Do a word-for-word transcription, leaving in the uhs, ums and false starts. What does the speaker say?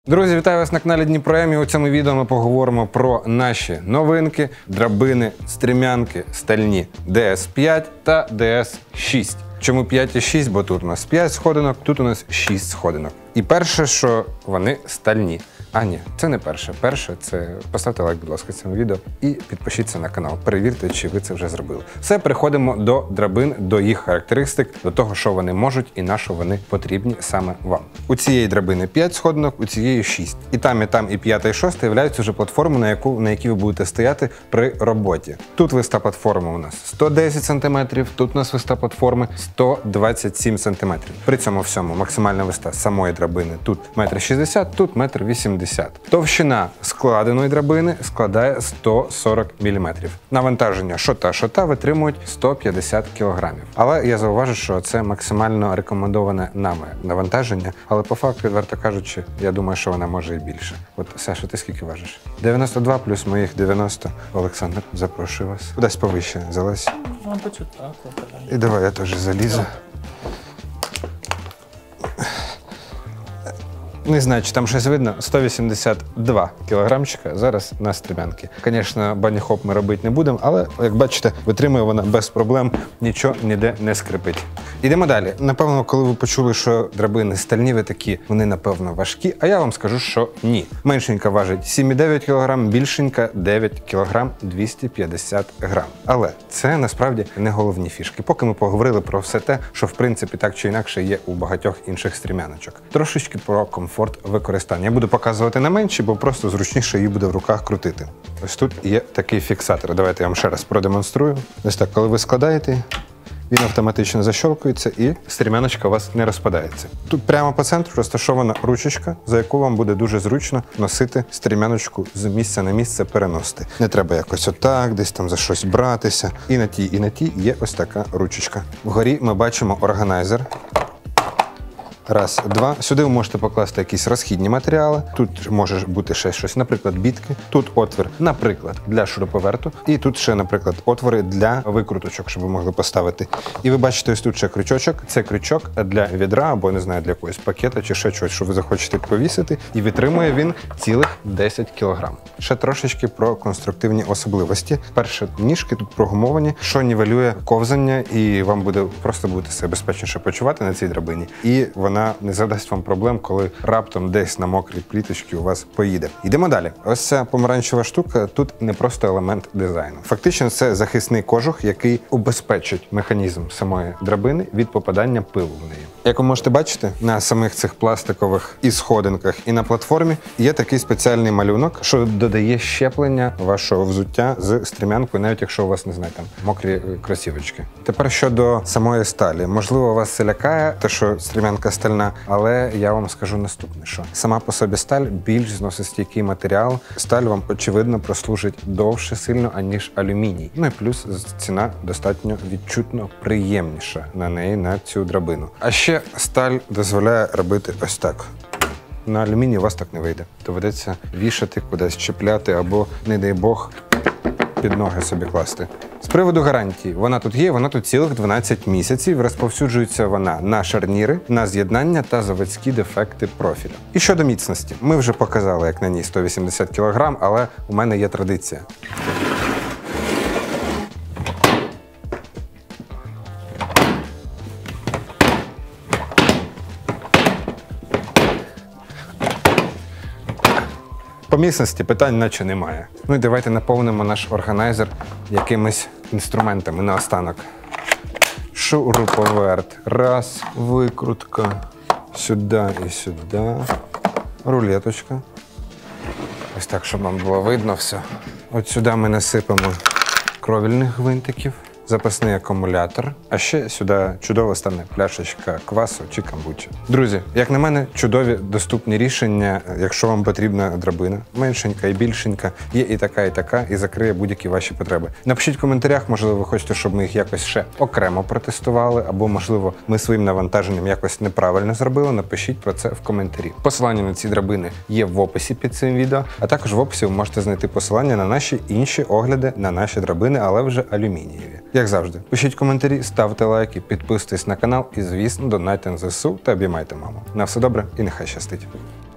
Друзі, вітаю вас на каналі Дніпром. У цьому відео ми поговоримо про наші новинки, драбини, стрімянки, стальні ді ес п'ять та ді ес шість. Чому п'ять і шість? Бо тут у нас п'ять сходинок, тут у нас шість сходинок. І перше, що вони стальні. А ні, це не перше. Перше – це поставте лайк, будь ласка, цьому відео і підпишіться на канал. Перевірте, чи ви це вже зробили. Все, переходимо до драбин, до їх характеристик, до того, що вони можуть і на що вони потрібні саме вам. У цієї драбини п'ять сходинок, у цієї шість. І там, і там, і п'ята, і шоста являються вже платформи, на яку на якій ви будете стояти при роботі. Тут висота платформи у нас сто десять сантиметрів, тут у нас висота платформи сто двадцять сім сантиметрів. При цьому всьому максимальна висота самої драбини тут метр шістдесят, тут метр вісімдесят. Товщина складеної драбини складає сто сорок міліметрів. Навантаження шота шота витримують сто п'ятдесят кілограмів. Але я зауважу, що це максимально рекомендоване нами навантаження, але по факту, відверто кажучи, я думаю, що вона може і більше. От, Саша, ти скільки важиш? дев'яносто два плюс моїх дев'яносто. Олександр, запрошую вас. Кудись повище залазь. Ну, почу так. І давай я теж залізу. Не знаю, чи там щось видно. сто вісімдесят два кілограмчика зараз на стрімянки. Звісно, бані-хоп ми робити не будемо, але, як бачите, витримує вона без проблем, нічого ніде не скрипить. Ідемо далі. Напевно, коли ви почули, що драбини стальні, ви такі, вони, напевно, важкі, а я вам скажу, що ні. Меншенька важить сім і дев'ять кілограм, більшенька дев'ять кілограм двісті п'ятдесят грам. Але це, насправді, не головні фішки. Поки ми поговорили про все те, що, в принципі, так чи інакше є у багатьох інших стрімяночок. Трошечки про комфорт використання. Я буду показувати на менші, бо просто зручніше її буде в руках крутити. Ось тут є такий фіксатор. Давайте я вам ще раз продемонструю. Ось так, коли ви складаєте, він автоматично защолкується і стрімяночка у вас не розпадається. Тут прямо по центру розташована ручечка, за яку вам буде дуже зручно носити стрімяночку з місця на місце переносити. Не треба якось отак, десь там за щось братися. І на тій, і на тій є ось така ручечка. Вгорі ми бачимо органайзер. Раз, два. Сюди ви можете покласти якісь розхідні матеріали. Тут може бути ще щось, наприклад, бітки. Тут отвір, наприклад, для шуруповерту. І тут ще, наприклад, отвори для викруточок, щоб ви могли поставити. І ви бачите, ось тут ще крючочок. Це крючок для відра або, не знаю, для якогось пакета чи ще щось, що ви захочете повісити. І витримує він цілих десять кілограм. Ще трошечки про конструктивні особливості. Перше, ніжки тут прогумовані, що нівелює ковзання, і вам буде просто будете себе безпечніше почувати на цій драбині. І вона не задасть вам проблем, коли раптом десь на мокрій пліточці у вас поїде. Йдемо далі. Ось ця помаранчева штука тут не просто елемент дизайну. Фактично це захисний кожух, який убезпечить механізм самої драбини від попадання пилу в неї. Як ви можете бачити, на самих цих пластикових і сходинках, і на платформі є такий спеціальний малюнок, що додає щеплення вашого взуття з стрімянкою, навіть якщо у вас, не знаю, там мокрі кросівочки. Тепер щодо самої сталі. Можливо, вас це лякає, те, що стрімянка стальна, але я вам скажу наступне, що сама по собі сталь більш зносостійкий матеріал. Сталь вам, очевидно, прослужить довше сильно, аніж алюміній. Ну і плюс ціна достатньо відчутно приємніша на неї, на цю драбину. А ще сталь дозволяє робити ось так. На алюмінії у вас так не вийде. Доведеться вішати, кудись чіпляти або, не дай Бог, під ноги собі класти. З приводу гарантії. Вона тут є, вона тут цілих дванадцять місяців. Розповсюджується вона на шарніри, на з'єднання та заводські дефекти профіля. І щодо міцності. Ми вже показали, як на ній сто вісімдесят кілограм, але у мене є традиція. По міцності питань наче немає. Ну і давайте наповнимо наш органайзер якимись інструментами наостанок. Шуруповерт. Раз, викрутка. Сюди і сюди. Рулеточка. Ось так, щоб вам було видно все. От сюди ми насипемо кровельних гвинтиків. Запасний акумулятор, а ще сюди чудово стане пляшечка квасу чи камбучі. Друзі, як на мене, чудові доступні рішення, якщо вам потрібна драбина, меншенька і більшенька, є і така, і така, і закриє будь-які ваші потреби. Напишіть в коментарях, можливо, ви хочете, щоб ми їх якось ще окремо протестували, або, можливо, ми своїм навантаженням якось неправильно зробили, напишіть про це в коментарі. Посилання на ці драбини є в описі під цим відео, а також в описі ви можете знайти посилання на наші інші огляди на наші драбини, але вже алюмінієві. Як завжди, пишіть коментарі, ставте лайки, підписуйтесь на канал і, звісно, донайте на зе ес у та обіймайте маму. На все добре і нехай щастить!